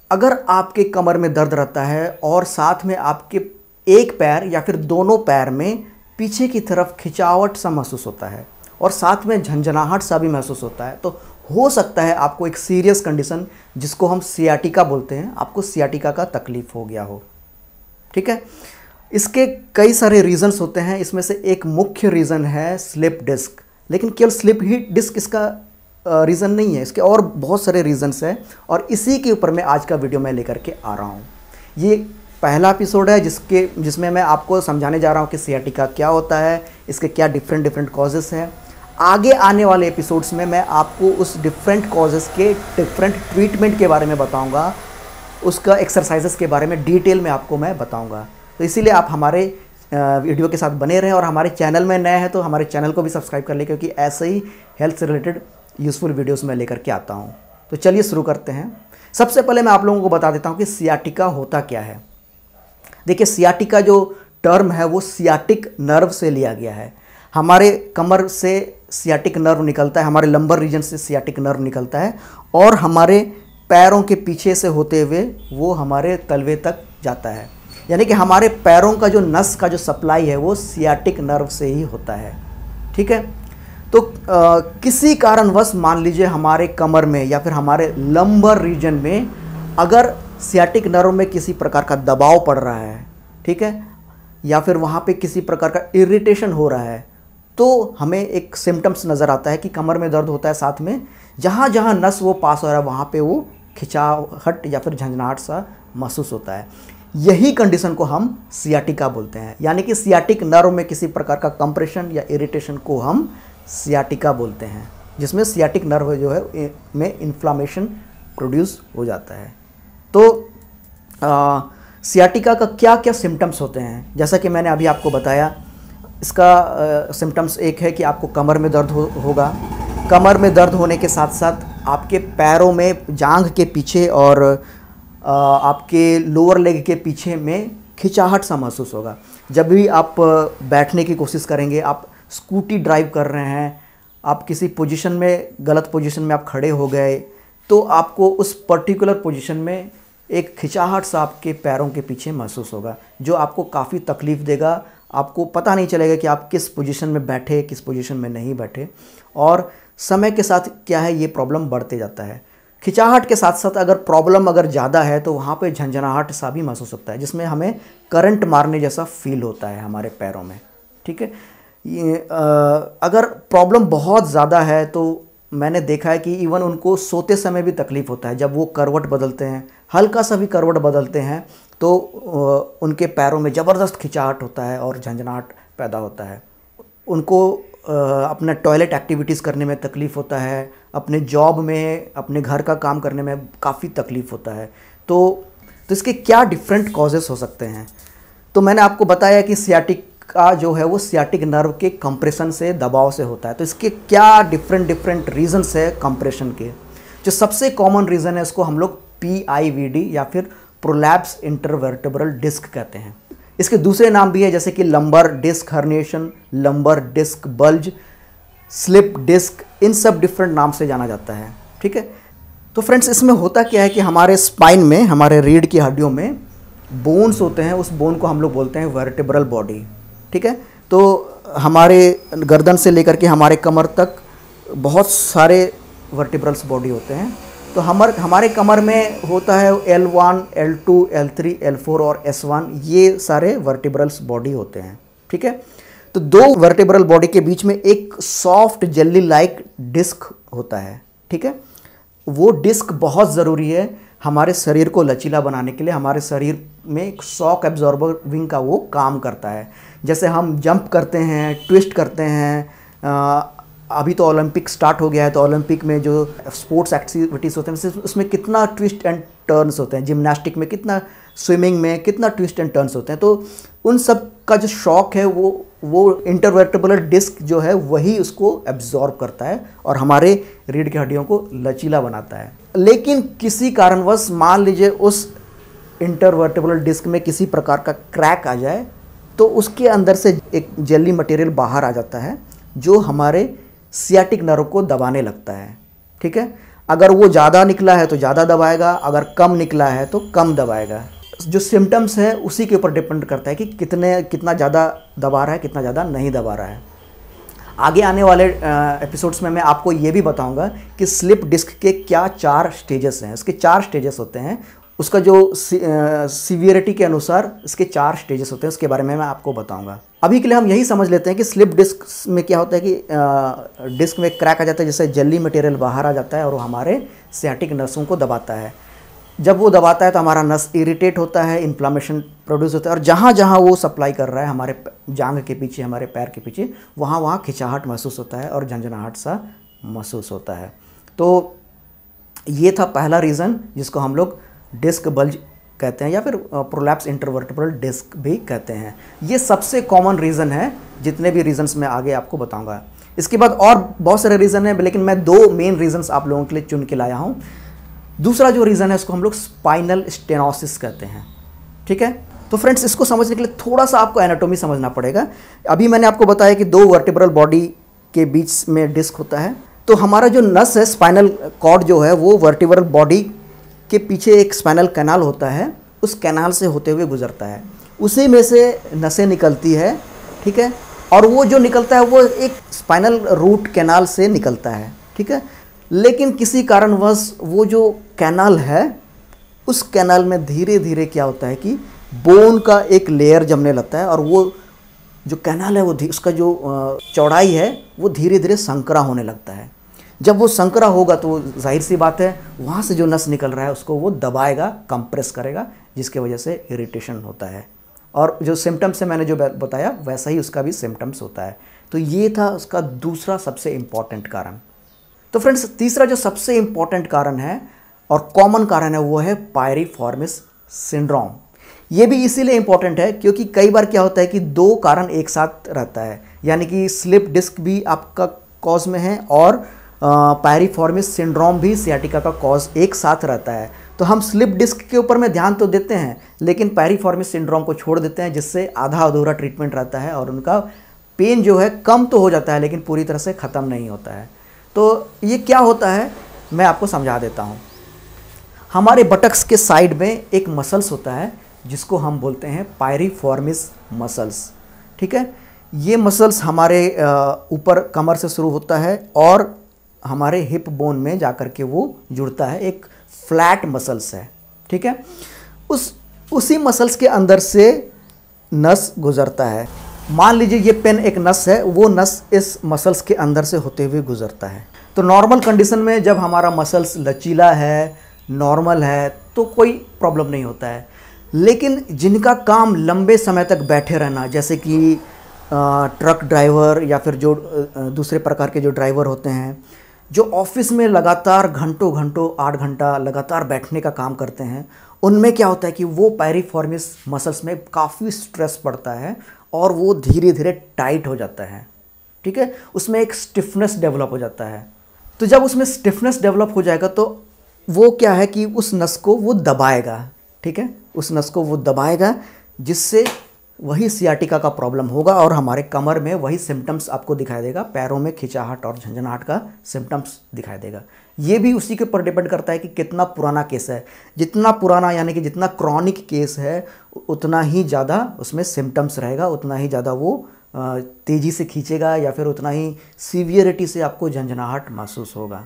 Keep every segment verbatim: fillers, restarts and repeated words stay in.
अगर आपके कमर में दर्द रहता है और साथ में आपके एक पैर या फिर दोनों पैर में पीछे की तरफ खिंचावट सा महसूस होता है और साथ में झंझनाहट सा भी महसूस होता है, तो हो सकता है आपको एक सीरियस कंडीशन जिसको हम सियाटिका बोलते हैं, आपको सियाटिका का तकलीफ हो गया हो। ठीक है, इसके कई सारे रीजंस होते हैं, इसमें से एक मुख्य रीज़न है स्लिप डिस्क। लेकिन केवल स्लिप ही डिस्क इसका रीज़न नहीं है, इसके और बहुत सारे रीजंस हैं और इसी के ऊपर मैं आज का वीडियो मैं लेकर के आ रहा हूँ। ये पहला एपिसोड है जिसके जिसमें मैं आपको समझाने जा रहा हूँ कि सियाटिका क्या होता है, इसके क्या डिफरेंट डिफरेंट कॉजेस हैं। आगे आने वाले एपिसोड्स में मैं आपको उस डिफरेंट कॉजेस के डिफरेंट ट्रीटमेंट के बारे में बताऊँगा, उसका एक्सरसाइजेस के बारे में डिटेल में आपको मैं बताऊँगा। तो इसीलिए आप हमारे वीडियो के साथ बने रहें और हमारे चैनल में नए हैं तो हमारे चैनल को भी सब्सक्राइब कर लें, क्योंकि ऐसे ही हेल्थ से रिलेटेड यूज़फुल वीडियोस मैं लेकर के आता हूं। तो चलिए शुरू करते हैं। सबसे पहले मैं आप लोगों को बता देता हूं कि सियाटिका होता क्या है। देखिए, सियाटिका जो टर्म है वो सियाटिक नर्व से लिया गया है। हमारे कमर से सियाटिक नर्व निकलता है, हमारे लंबर रीजन से सियाटिक नर्व निकलता है और हमारे पैरों के पीछे से होते हुए वो हमारे तलवे तक जाता है। यानी कि हमारे पैरों का जो नस का जो सप्लाई है वो सियाटिक नर्व से ही होता है। ठीक है, तो आ, किसी कारणवश मान लीजिए हमारे कमर में या फिर हमारे लंबर रीजन में अगर सियाटिक नर्व में किसी प्रकार का दबाव पड़ रहा है, ठीक है, या फिर वहाँ पे किसी प्रकार का इरिटेशन हो रहा है, तो हमें एक सिम्टम्स नज़र आता है कि कमर में दर्द होता है, साथ में जहाँ जहाँ नस वो पास हो रहा है वहाँ पे वो खिंचाहट या फिर झंझनाहट सा महसूस होता है। यही कंडीशन को हम सियाटिका बोलते हैं। यानी कि सियाटिक नर्व में किसी प्रकार का कंप्रेशन या इरिटेशन को हम सियाटिका बोलते हैं, जिसमें सियाटिक नर्व जो है में इन्फ्लामेशन प्रोड्यूस हो जाता है। तो आ, सियाटिका का क्या क्या सिम्टम्स होते हैं, जैसा कि मैंने अभी आपको बताया। इसका सिम्टम्स एक है कि आपको कमर में दर्द हो, होगा। कमर में दर्द होने के साथ साथ आपके पैरों में जांघ के पीछे और आ, आपके लोअर लेग के पीछे में खिंचाहट सा महसूस होगा। जब भी आप बैठने की कोशिश करेंगे, आप स्कूटी ड्राइव कर रहे हैं, आप किसी पोजीशन में गलत पोजीशन में आप खड़े हो गए, तो आपको उस पर्टिकुलर पोजीशन में एक खिंचाहट सा आपके पैरों के पीछे महसूस होगा, जो आपको काफ़ी तकलीफ़ देगा। आपको पता नहीं चलेगा कि आप किस पोजीशन में बैठे, किस पोजीशन में नहीं बैठे, और समय के साथ क्या है ये प्रॉब्लम बढ़ते जाता है। खिंचाहट के साथ साथ अगर प्रॉब्लम अगर ज़्यादा है तो वहाँ पे झंझनाहट सा भी महसूस होता है, जिसमें हमें करंट मारने जैसा फील होता है हमारे पैरों में। ठीक है, ये अगर प्रॉब्लम बहुत ज़्यादा है तो मैंने देखा है कि इवन उनको सोते समय भी तकलीफ़ होता है। जब वो करवट बदलते हैं, हल्का सा भी करवट बदलते हैं, तो उनके पैरों में ज़बरदस्त खिंचाहट होता है और झंझनाहट पैदा होता है। उनको अपने टॉयलेट एक्टिविटीज़ करने में तकलीफ़ होता है, अपने जॉब में, अपने घर का काम करने में काफ़ी तकलीफ़ होता है। तो तो इसके क्या डिफरेंट कॉजेस हो सकते हैं। तो मैंने आपको बताया कि सियाटिका जो है वो सियाटिक नर्व के कंप्रेशन से, दबाव से होता है। तो इसके क्या डिफरेंट डिफरेंट रीजंस है कंप्रेशन के। जो सबसे कॉमन रीज़न है इसको हम लोग पी आई वी डी या फिर प्रोलैप्स्ड इंटरवर्टेब्रल डिस्क कहते हैं। इसके दूसरे नाम भी है, जैसे कि lumbar disc herniation, lumbar disc bulge, slip disc, इन सब डिफरेंट नाम से जाना जाता है। ठीक है, तो फ्रेंड्स इसमें होता क्या है कि हमारे स्पाइन में, हमारे रीढ़ की हड्डियों में बोन्स होते हैं, उस बोन को हम लोग बोलते हैं वर्टेब्रल बॉडी। ठीक है, तो हमारे गर्दन से लेकर के हमारे कमर तक बहुत सारे वर्टेब्रल्स बॉडी होते हैं। तो हमारे हमारे कमर में होता है L one, L two, L three, L four और एस वन, ये सारे वर्टेब्रल्स बॉडी होते हैं। ठीक है, तो दो वर्टेब्रल बॉडी के बीच में एक सॉफ्ट जेली लाइक डिस्क होता है। ठीक है, वो डिस्क बहुत ज़रूरी है हमारे शरीर को लचीला बनाने के लिए। हमारे शरीर में एक शॉक एब्जॉर्बर विंग का वो काम करता है। जैसे हम जंप करते हैं, ट्विस्ट करते हैं, आ, अभी तो ओलंपिक स्टार्ट हो गया है, तो ओलंपिक में जो स्पोर्ट्स एक्टिविटीज़ होते हैं उसमें कितना ट्विस्ट एंड टर्न्स होते हैं। जिम्नास्टिक में कितना, स्विमिंग में कितना ट्विस्ट एंड टर्न्स होते हैं। तो उन सब का जो शॉक है वो वो इंटरवर्टेब्रल डिस्क जो है वही उसको एब्जॉर्ब करता है और हमारे रीढ़ की हड्डियों को लचीला बनाता है। लेकिन किसी कारणवश मान लीजिए उस इंटरवर्टेब्रल डिस्क में किसी प्रकार का क्रैक आ जाए, तो उसके अंदर से एक जेली मटेरियल बाहर आ जाता है जो हमारे सियाटिक नर्व को दबाने लगता है। ठीक है, अगर वो ज़्यादा निकला है तो ज़्यादा दबाएगा, अगर कम निकला है तो कम दबाएगा। जो सिम्टम्स है उसी के ऊपर डिपेंड करता है कि कितने कितना ज़्यादा दबा रहा है, कितना ज़्यादा नहीं दबा रहा है। आगे आने वाले एपिसोड्स में मैं आपको ये भी बताऊंगा कि स्लिप डिस्क के क्या चार स्टेजेस हैं। इसके चार स्टेजेस होते हैं, उसका जो सीवियरिटी के अनुसार इसके चार स्टेजेस होते हैं, उसके बारे में मैं आपको बताऊंगा। अभी के लिए हम यही समझ लेते हैं कि स्लिप डिस्क में क्या होता है कि डिस्क में क्रैक आ जाता है, जैसे जेली मटेरियल बाहर आ जाता है और वो हमारे सियाटिक नसों को दबाता है। जब वो दबाता है तो हमारा नस इरिटेट होता है, इन्फ्लामेशन प्रोड्यूस होता है, और जहाँ जहाँ वो सप्लाई कर रहा है हमारे जांघ के पीछे, हमारे पैर के पीछे, वहाँ वहाँ खिंचाहट महसूस होता है और झंझनाहट सा महसूस होता है। तो ये था पहला रीज़न जिसको हम लोग डिस्क बल्ज कहते हैं या फिर प्रोलैप्स इंटरवर्टेब्रल डिस्क भी कहते हैं। ये सबसे कॉमन रीज़न है, जितने भी रीजंस मैं आगे आपको बताऊंगा। इसके बाद और बहुत सारे रीज़न हैं, लेकिन मैं दो मेन रीजंस आप लोगों के लिए चुन के लाया हूँ। दूसरा जो रीज़न है उसको हम लोग स्पाइनल स्टेनोसिस कहते हैं, ठीक है। तो फ्रेंड्स, इसको समझने के लिए थोड़ा सा आपको एनाटॉमी समझना पड़ेगा। अभी मैंने आपको बताया कि दो वर्टिब्रल बॉडी के बीच में डिस्क होता है, तो हमारा जो नस है, स्पाइनल कॉर्ड जो है, वो वर्टिब्रल बॉडी के पीछे एक स्पाइनल कैनाल होता है, उस कैनाल से होते हुए गुजरता है, उसी में से नसें निकलती है, ठीक है। और वो जो निकलता है वो एक स्पाइनल रूट कैनाल से निकलता है, ठीक है। लेकिन किसी कारणवश वो जो कैनाल है, उस कैनाल में धीरे धीरे क्या होता है कि बोन का एक लेयर जमने लगता है, और वो जो कैनाल है वो उसका जो चौड़ाई है वो धीरे धीरे संकरा होने लगता है। जब वो संकरा होगा तो जाहिर सी बात है वहाँ से जो नस निकल रहा है उसको वो दबाएगा, कंप्रेस करेगा, जिसके वजह से इरिटेशन होता है। और जो सिम्टम्स है मैंने जो बताया वैसा ही उसका भी सिम्टम्स होता है। तो ये था उसका दूसरा सबसे इम्पॉर्टेंट कारण। तो फ्रेंड्स, तीसरा जो सबसे इम्पॉर्टेंट कारण है और कॉमन कारण है वो है पायरिफॉर्मिस सिंड्रोम। ये भी इसीलिए इम्पॉर्टेंट है क्योंकि कई बार क्या होता है कि दो कारण एक साथ रहता है, यानी कि स्लिप डिस्क भी आपका कॉज में है और पायरिफॉर्मिस सिंड्रोम भी सियाटिका का कॉज एक साथ रहता है। तो हम स्लिप डिस्क के ऊपर में ध्यान तो देते हैं, लेकिन पायरिफॉर्मिस सिंड्रोम को छोड़ देते हैं, जिससे आधा अधूरा ट्रीटमेंट रहता है और उनका पेन जो है कम तो हो जाता है लेकिन पूरी तरह से ख़त्म नहीं होता है। तो ये क्या होता है मैं आपको समझा देता हूँ। हमारे बटक्स के साइड में एक मसल्स होता है जिसको हम बोलते हैं पायरिफॉर्मिस मसल्स, ठीक है। ये मसल्स हमारे ऊपर कमर से शुरू होता है और हमारे हिप बोन में जाकर के वो जुड़ता है, एक फ्लैट मसल्स है, ठीक है। उस उसी मसल्स के अंदर से नस गुजरता है। मान लीजिए ये पेन एक नस है, वो नस इस मसल्स के अंदर से होते हुए गुजरता है। तो नॉर्मल कंडीशन में जब हमारा मसल्स लचीला है, नॉर्मल है, तो कोई प्रॉब्लम नहीं होता है। लेकिन जिनका काम लंबे समय तक बैठे रहना, जैसे कि ट्रक ड्राइवर या फिर जो दूसरे प्रकार के जो ड्राइवर होते हैं, जो ऑफिस में लगातार घंटों घंटों आठ घंटा लगातार बैठने का काम करते हैं, उनमें क्या होता है कि वो पायरिफॉर्मिस मसल्स में काफ़ी स्ट्रेस पड़ता है और वो धीरे धीरे टाइट हो जाता है, ठीक है। उसमें एक स्टिफनेस डेवलप हो जाता है। तो जब उसमें स्टिफनेस डेवलप हो जाएगा तो वो क्या है कि उस नस को वो दबाएगा, ठीक है, उस नस को वो दबाएगा, जिससे वही सियाटिका का प्रॉब्लम होगा और हमारे कमर में वही सिम्टम्स आपको दिखाई देगा, पैरों में खिंचाहट और झंझनाहट का सिम्टम्स दिखाई देगा। ये भी उसी के ऊपर डिपेंड करता है कि कितना पुराना केस है। जितना पुराना यानी कि जितना क्रॉनिक केस है उतना ही ज़्यादा उसमें सिम्टम्स रहेगा, उतना ही ज़्यादा वो तेज़ी से खींचेगा या फिर उतना ही सीवियरिटी से आपको झंझनाहट महसूस होगा।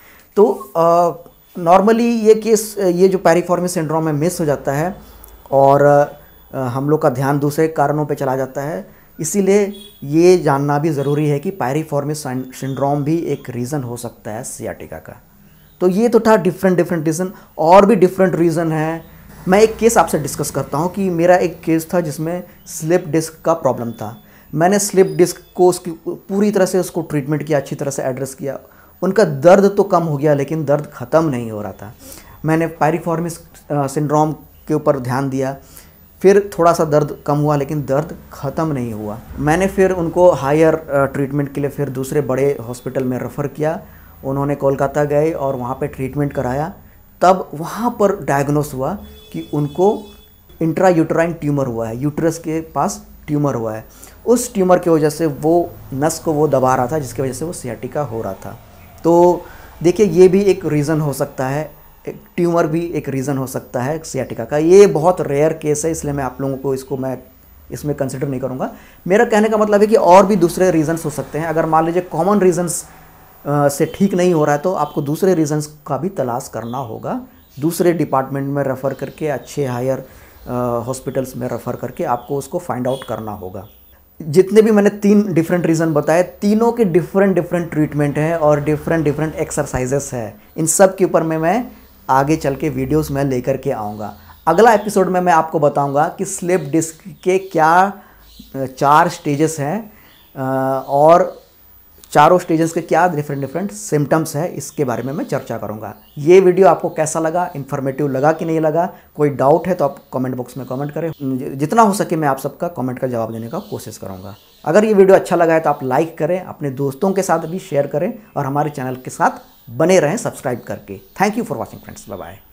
तो नॉर्मली ये केस, ये जो पायरिफॉर्मिस सिंड्रोम में मिस हो जाता है और आ, हम लोग का ध्यान दूसरे कारणों पे चला जाता है। इसीलिए ये जानना भी ज़रूरी है कि पायरिफॉर्मिस सिंड्रोम भी एक रीज़न हो सकता है सियाटिका का। तो ये तो था डिफरेंट डिफरेंट रीज़न, और भी डिफरेंट रीज़न है। मैं एक केस आपसे डिस्कस करता हूँ कि मेरा एक केस था जिसमें स्लिप डिस्क का प्रॉब्लम था। मैंने स्लिप डिस्क को उसकी पूरी तरह से उसको ट्रीटमेंट किया, अच्छी तरह से एड्रेस किया। उनका दर्द तो कम हो गया लेकिन दर्द ख़त्म नहीं हो रहा था। मैंने पायरिफॉर्मिस सिंड्रोम के ऊपर ध्यान दिया, फिर थोड़ा सा दर्द कम हुआ लेकिन दर्द ख़त्म नहीं हुआ। मैंने फिर उनको हायर ट्रीटमेंट के लिए फिर दूसरे बड़े हॉस्पिटल में रेफ़र किया। उन्होंने कोलकाता गए और वहाँ पे ट्रीटमेंट कराया। तब वहाँ पर डायग्नोस हुआ कि उनको इंट्रा यूटराइन ट्यूमर हुआ है, यूट्रस के पास ट्यूमर हुआ है। उस ट्यूमर की वजह से वो नस को वो दबा रहा था, जिसकी वजह से वो सियाटिका हो रहा था। तो देखिए ये भी एक रीज़न हो सकता है, एक ट्यूमर भी एक रीज़न हो सकता है सियाटिका का। ये बहुत रेयर केस है, इसलिए मैं आप लोगों को इसको मैं इसमें कंसिडर नहीं करूँगा। मेरा कहने का मतलब है कि और भी दूसरे रीजंस हो सकते हैं। अगर मान लीजिए कॉमन रीजंस से ठीक नहीं हो रहा है तो आपको दूसरे रीजंस का भी तलाश करना होगा, दूसरे डिपार्टमेंट में रेफ़र करके, अच्छे हायर हॉस्पिटल्स में रेफ़र करके आपको उसको फाइंड आउट करना होगा। जितने भी मैंने तीन डिफरेंट रीज़न बताए, तीनों के डिफरेंट डिफरेंट ट्रीटमेंट हैं और डिफरेंट डिफरेंट एक्सरसाइजेस है। इन सब के ऊपर में मैं आगे चल के वीडियोस में लेकर के आऊँगा। अगला एपिसोड में मैं आपको बताऊंगा कि स्लिप डिस्क के क्या चार स्टेजेस हैं और चारों स्टेजेस के क्या डिफरेंट डिफरेंट सिम्टम्स है, इसके बारे में मैं चर्चा करूंगा। ये वीडियो आपको कैसा लगा, इन्फॉर्मेटिव लगा कि नहीं लगा, कोई डाउट है तो आप कमेंट बॉक्स में कमेंट करें। जितना हो सके मैं आप सबका कमेंट का जवाब देने का कोशिश करूंगा। अगर ये वीडियो अच्छा लगा है तो आप लाइक करें, अपने दोस्तों के साथ भी शेयर करें और हमारे चैनल के साथ बने रहें सब्सक्राइब करके। Thank you for watching friends, bye bye.